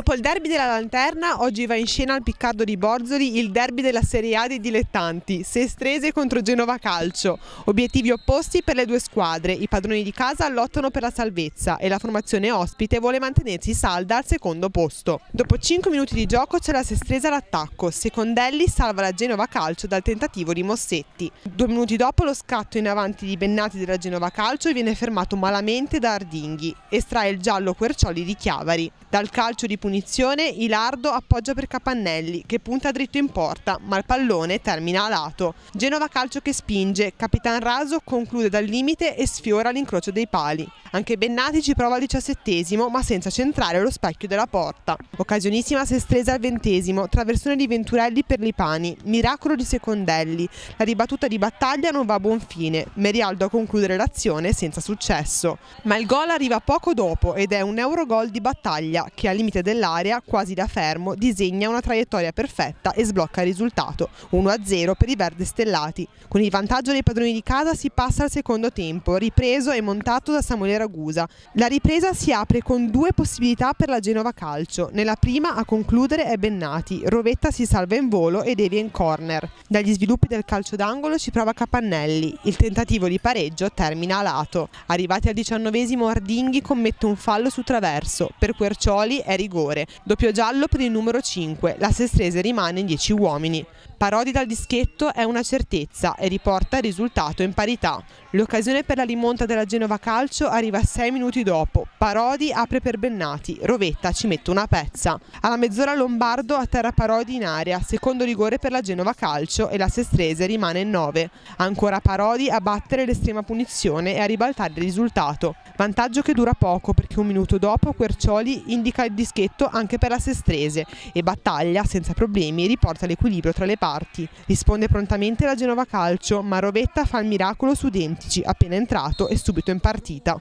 Dopo il derby della Lanterna, oggi va in scena al Piccardo di Borzoli il derby della Serie A dei dilettanti, Sestrese contro Genova Calcio. Obiettivi opposti per le due squadre, i padroni di casa lottano per la salvezza e la formazione ospite vuole mantenersi salda al secondo posto. Dopo 5 minuti di gioco c'è la Sestrese all'attacco, Secondelli salva la Genova Calcio dal tentativo di Mossetti. 2 minuti dopo lo scatto in avanti di Bennati della Genova Calcio viene fermato malamente da Ardinghi, estrae il giallo Quercioli di Chiavari. Dal calcio di punizione Ilardo appoggia per Capannelli che punta dritto in porta ma il pallone termina a lato. Genova Calcio che spinge, Capitan Raso conclude dal limite e sfiora l'incrocio dei pali. Anche Bennati ci prova al 17° ma senza centrare lo specchio della porta. Occasionissima Sestrese al 20°, traversone di Venturelli per Lipani, miracolo di Secondelli. La ribattuta di Battaglia non va a buon fine, Merialdo a concludere l'azione senza successo. Ma il gol arriva poco dopo ed è un Eurogol di Battaglia che al limite dell'area, quasi da fermo, disegna una traiettoria perfetta e sblocca il risultato, 1-0 per i verde stellati. Con il vantaggio dei padroni di casa si passa al secondo tempo, ripreso e montato da Samuele Ragusa. La ripresa si apre con 2 possibilità per la Genova Calcio. Nella prima a concludere è Bennati, Rovetta si salva in volo e devia in corner. Dagli sviluppi del calcio d'angolo ci prova Capannelli, il tentativo di pareggio termina a lato. Arrivati al 19° Ardinghi commette un fallo su traverso, per Quercioli è rigore, doppio giallo per il numero 5, la Sestrese rimane in 10 uomini. Parodi dal dischetto è una certezza e riporta il risultato in parità. L'occasione per la rimonta della Genova Calcio arriva 6 minuti dopo, Parodi apre per Bennati, Rovetta ci mette una pezza. Alla mezz'ora Lombardo atterra Parodi in area, secondo rigore per la Genova Calcio e la Sestrese rimane in 9. Ancora Parodi a battere l'estrema punizione e a ribaltare il risultato. Vantaggio che dura poco perché un minuto dopo Quercioli indica il dischetto anche per la Sestrese e Battaglia senza problemi riporta l'equilibrio tra le parti. Risponde prontamente la Genova Calcio, ma Rovetta fa il miracolo su Dentici, appena entrato e subito in partita.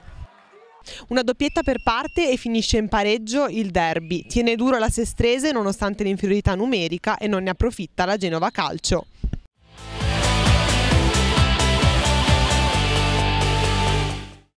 Una doppietta per parte e finisce in pareggio il derby. Tiene duro la Sestrese nonostante l'inferiorità numerica e non ne approfitta la Genova Calcio.